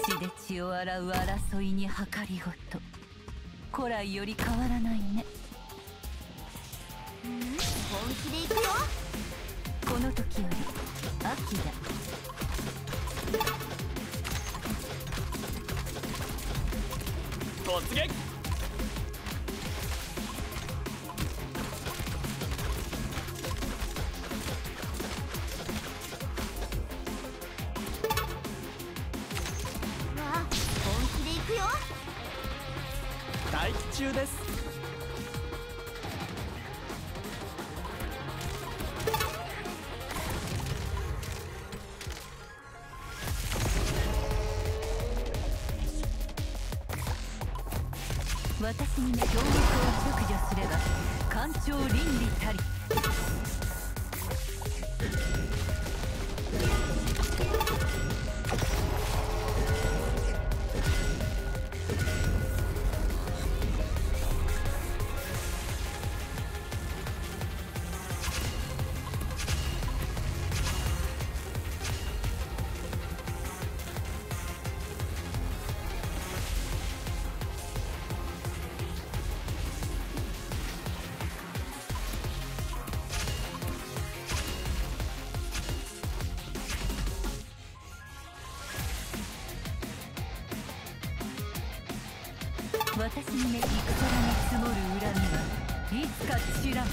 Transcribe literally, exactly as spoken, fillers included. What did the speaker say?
血で血を洗う争いに計りごと、古来より変わらないね。 うん、本気でいくよ。 この時より秋だ。 突撃。 わあ、本気でいくよ。 待機中です。 私に教育を削除すれば官庁倫理たり。私にね、戦に積もる恨みはいつか知らん。